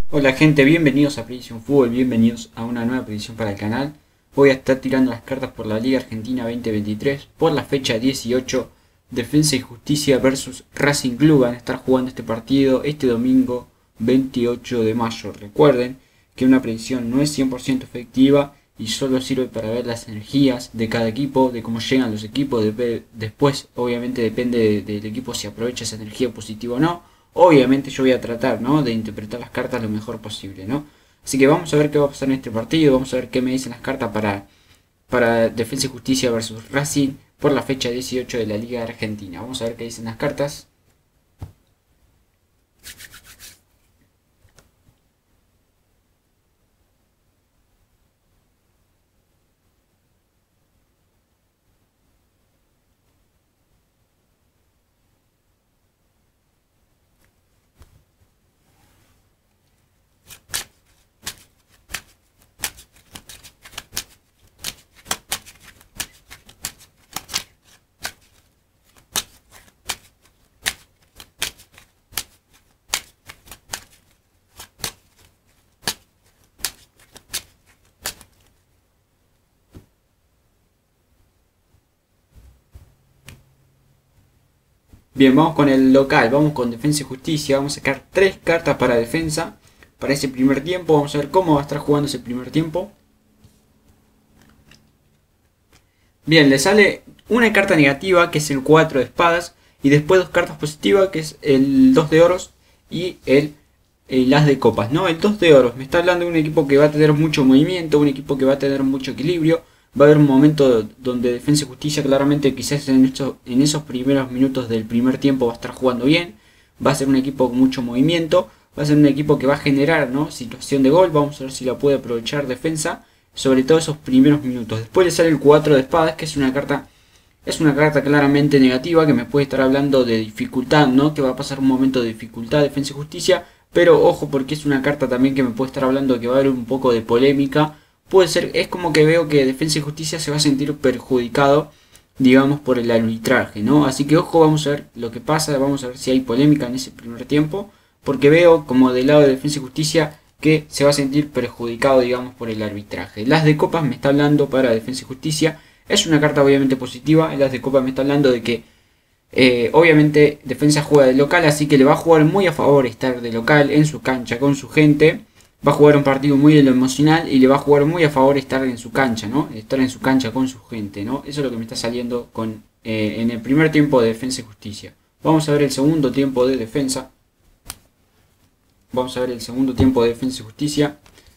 Hola gente, bienvenidos a Predicción Fútbol, bienvenidos a una nueva predicción para el canal. Voy a estar tirando las cartas por la Liga Argentina 2023 por la fecha 18. Defensa y Justicia versus Racing Club van a estar jugando este partido este domingo 28 de mayo. Recuerden que una predicción no es 100% efectiva y solo sirve para ver las energías de cada equipo, de cómo llegan los equipos. Después obviamente depende del equipo si aprovecha esa energía positiva o no. Obviamente yo voy a tratar, ¿no?, de interpretar las cartas lo mejor posible, ¿no? Así que vamos a ver qué va a pasar en este partido, vamos a ver qué me dicen las cartas para Defensa y Justicia versus Racing por la fecha 18 de la Liga Argentina. Vamos a ver qué dicen las cartas. Bien, vamos con el local, vamos con Defensa y Justicia, vamos a sacar 3 cartas para defensa para ese primer tiempo. Vamos a ver cómo va a estar jugando ese primer tiempo. Bien, le sale una carta negativa que es el 4 de espadas y después 2 cartas positivas que es el 2 de oros y el as de copas, ¿no? El 2 de oros me está hablando de un equipo que va a tener mucho movimiento, un equipo que va a tener mucho equilibrio. Va a haber un momento donde Defensa y Justicia claramente quizás en esos primeros minutos del primer tiempo va a estar jugando bien. Va a ser un equipo con mucho movimiento, va a ser un equipo que va a generar, ¿no?, situación de gol. Vamos a ver si la puede aprovechar Defensa, sobre todo esos primeros minutos. Después le sale el 4 de espadas, que es una carta claramente negativa, que me puede estar hablando de dificultad, ¿no?, que va a pasar un momento de dificultad Defensa y Justicia. Pero ojo, porque es una carta también que me puede estar hablando de que va a haber un poco de polémica. Puede ser, es como que veo que Defensa y Justicia se va a sentir perjudicado, digamos, por el arbitraje, ¿no? Así que ojo, vamos a ver lo que pasa, vamos a ver si hay polémica en ese primer tiempo, porque veo como del lado de Defensa y Justicia que se va a sentir perjudicado, digamos, por el arbitraje. Las de copas me está hablando para Defensa y Justicia, es una carta obviamente positiva. Las de copas me está hablando de que obviamente Defensa juega de local, así que le va a jugar muy a favor estar de local en su cancha con su gente. Va a jugar un partido muy de lo emocional y le va a jugar muy a favor estar en su cancha, ¿no? Estar en su cancha con su gente, ¿no? Eso es lo que me está saliendo en el primer tiempo de Defensa y Justicia. Vamos a ver el segundo tiempo de defensa. Vamos a ver el segundo tiempo de Defensa y Justicia.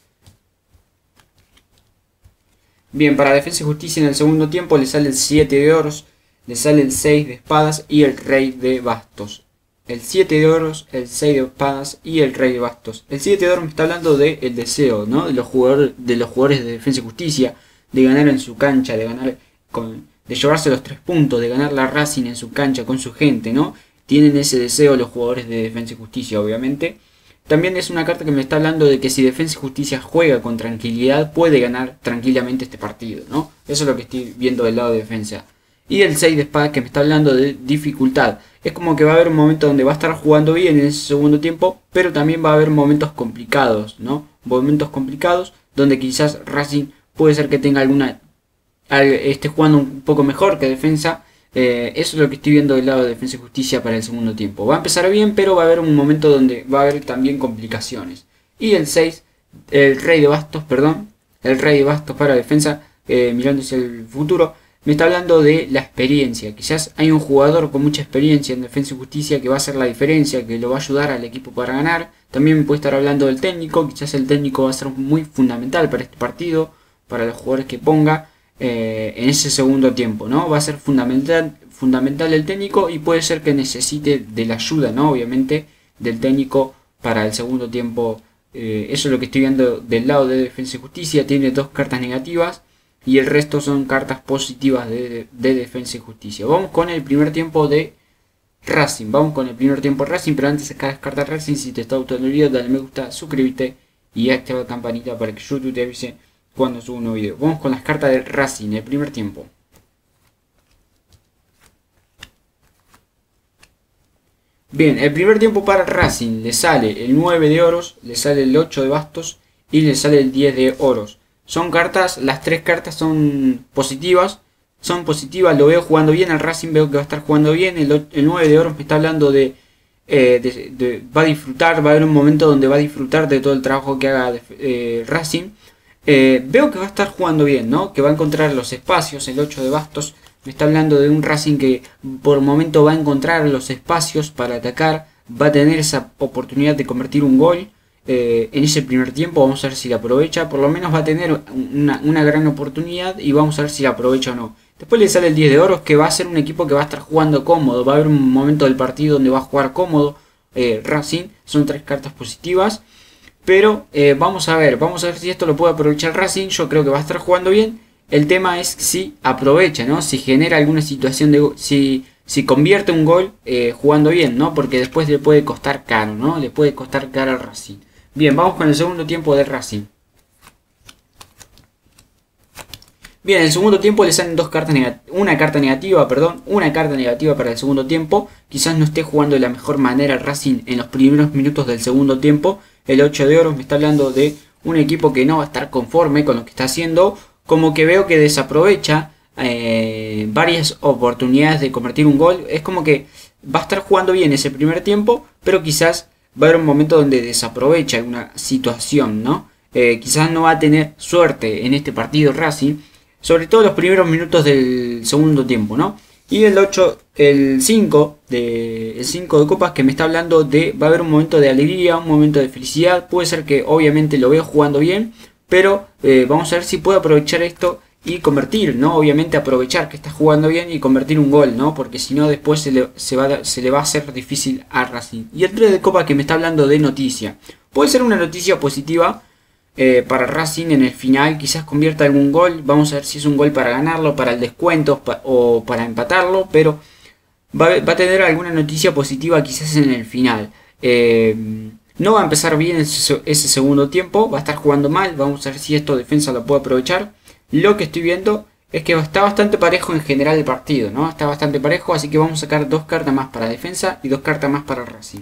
Bien, para Defensa y Justicia en el segundo tiempo le sale el 7 de oros, le sale el 6 de espadas y el rey de bastos. El 7 de oros, el 6 de espadas y el rey de bastos. El 7 de oros me está hablando del deseo, ¿no?, de los jugadores de Defensa y Justicia, de ganar en su cancha, de llevarse los 3 puntos, de ganar la Racing en su cancha con su gente, ¿no? Tienen ese deseo los jugadores de Defensa y Justicia, obviamente. También es una carta que me está hablando de que si Defensa y Justicia juega con tranquilidad puede ganar tranquilamente este partido, ¿no? Eso es lo que estoy viendo del lado de defensa. Y el 6 de espadas que me está hablando de dificultad. Es como que va a haber un momento donde va a estar jugando bien en ese segundo tiempo, pero también va a haber momentos complicados, ¿no? Momentos complicados donde quizás Racing puede ser que tenga esté jugando un poco mejor que defensa. Eso es lo que estoy viendo del lado de Defensa y Justicia para el segundo tiempo. Va a empezar bien, pero va a haber un momento donde va a haber también complicaciones. Y el 6, el rey de bastos, perdón, el rey de bastos para defensa, mirando hacia el futuro, me está hablando de la experiencia. Quizás hay un jugador con mucha experiencia en Defensa y Justicia que va a hacer la diferencia, que lo va a ayudar al equipo para ganar. También me puede estar hablando del técnico, quizás el técnico va a ser muy fundamental para este partido, para los jugadores que ponga en ese segundo tiempo, ¿no? Va a ser fundamental el técnico y puede ser que necesite de la ayuda, ¿no?, obviamente, del técnico para el segundo tiempo. Eso es lo que estoy viendo del lado de Defensa y Justicia. Tiene 2 cartas negativas y el resto son cartas positivas de Defensa y Justicia. Vamos con el primer tiempo de Racing. Pero antes de sacar las cartas Racing, si te está gustando el video, dale me gusta, suscríbete y activa la campanita para que YouTube te avise cuando subo un nuevo video. Vamos con las cartas de Racing, el primer tiempo. Bien, el primer tiempo para Racing le sale el 9 de oros, le sale el 8 de bastos y le sale el 10 de oros. Son cartas, las tres cartas son positivas. Lo veo jugando bien, el Racing veo que va a estar jugando bien. El 9 de oros me está hablando va a disfrutar, va a haber un momento donde va a disfrutar de todo el trabajo que haga Racing. Veo que va a estar jugando bien, ¿no? Que va a encontrar los espacios. El 8 de bastos me está hablando de un Racing que por momento va a encontrar los espacios para atacar, va a tener esa oportunidad de convertir un gol en ese primer tiempo. Vamos a ver si la aprovecha, por lo menos va a tener una gran oportunidad y vamos a ver si la aprovecha o no. Después le sale el 10 de oros, que va a ser un equipo que va a estar jugando cómodo, va a haber un momento del partido donde va a jugar cómodo Racing. Son tres cartas positivas, pero vamos a ver si esto lo puede aprovechar Racing. Yo creo que va a estar jugando bien. El tema es si aprovecha, ¿no? Si genera alguna situación si convierte un gol jugando bien, ¿no? Porque después le puede costar caro, ¿no? Le puede costar caro al Racing. Bien, vamos con el segundo tiempo de Racing. Bien, en el segundo tiempo le salen una carta negativa para el segundo tiempo. Quizás no esté jugando de la mejor manera el Racing en los primeros minutos del segundo tiempo. El 8 de oros me está hablando de un equipo que no va a estar conforme con lo que está haciendo. Como que veo que desaprovecha varias oportunidades de convertir un gol. Es como que va a estar jugando bien ese primer tiempo, pero quizás va a haber un momento donde desaprovecha alguna situación, ¿no? Quizás no va a tener suerte en este partido Racing, sobre todo los primeros minutos del segundo tiempo, ¿no? Y el 5 de copas que me está hablando de va a haber un momento de alegría, un momento de felicidad. Puede ser que obviamente lo veo jugando bien, pero vamos a ver si puede aprovechar esto y convertir, ¿no? Obviamente aprovechar que está jugando bien y convertir un gol, ¿no? Porque si no después se le va a hacer difícil a Racing. Y el 3 de copa que me está hablando de noticia. Puede ser una noticia positiva para Racing en el final. Quizás convierta algún gol. Vamos a ver si es un gol para ganarlo, para el descuento o para empatarlo. Pero va a tener alguna noticia positiva quizás en el final. No va a empezar bien ese segundo tiempo. Va a estar jugando mal. Vamos a ver si esto defensa lo puede aprovechar. Lo que estoy viendo es que está bastante parejo en general el partido, ¿no? Está bastante parejo, así que vamos a sacar 2 cartas más para defensa y 2 cartas más para Racing.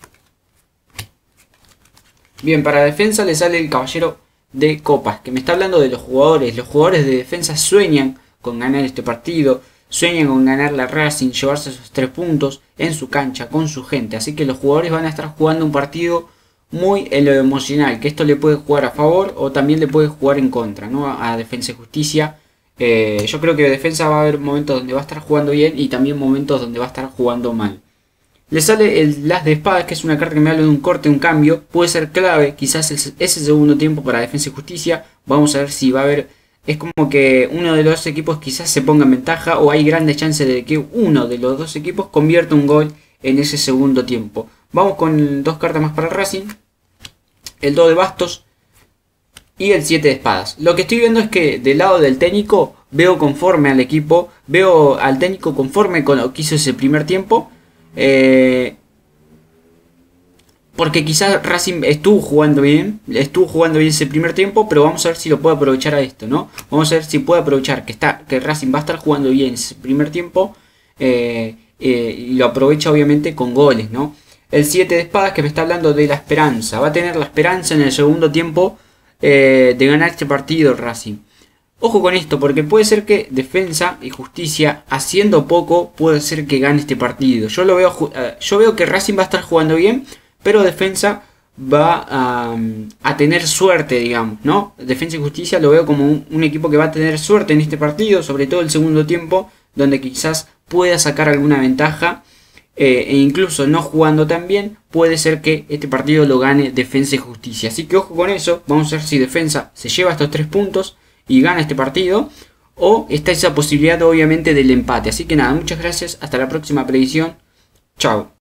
Bien, para defensa le sale el caballero de copas, que me está hablando de los jugadores. Los jugadores de defensa sueñan con ganar este partido, sueñan con ganar la Racing, llevarse esos 3 puntos en su cancha, con su gente. Así que los jugadores van a estar jugando un partido muy en lo emocional, que esto le puede jugar a favor o también le puede jugar en contra, ¿no? A Defensa y Justicia. Yo creo que Defensa va a haber momentos donde va a estar jugando bien y también momentos donde va a estar jugando mal. Le sale el as de espadas, que es una carta que me habla de un corte, un cambio. Puede ser clave, quizás ese segundo tiempo para Defensa y Justicia. Vamos a ver si va a haber... Es como que uno de los dos equipos quizás se ponga en ventaja o hay grandes chances de que uno de los dos equipos convierta un gol en ese segundo tiempo. Vamos con 2 cartas más para Racing. El 2 de bastos y el 7 de espadas. Lo que estoy viendo es que del lado del técnico veo conforme al equipo. Veo al técnico conforme con lo que hizo ese primer tiempo. Porque quizás Racing estuvo jugando bien ese primer tiempo, pero vamos a ver si lo puede aprovechar a esto, ¿no? Vamos a ver si puede aprovechar que Racing va a estar jugando bien ese primer tiempo y lo aprovecha obviamente con goles, ¿no? El 7 de espadas que me está hablando de la esperanza. Va a tener la esperanza en el segundo tiempo de ganar este partido Racing. Ojo con esto, porque puede ser que Defensa y Justicia, haciendo poco, puede ser que gane este partido. Yo veo que Racing va a estar jugando bien, pero Defensa va a tener suerte, digamos, ¿no? Defensa y Justicia lo veo como un equipo que va a tener suerte en este partido, sobre todo el segundo tiempo, donde quizás pueda sacar alguna ventaja. E incluso no jugando tan bien, puede ser que este partido lo gane Defensa y Justicia. Así que ojo con eso, vamos a ver si Defensa se lleva estos 3 puntos y gana este partido, o está esa posibilidad obviamente del empate. Así que nada, muchas gracias, hasta la próxima predicción, chao.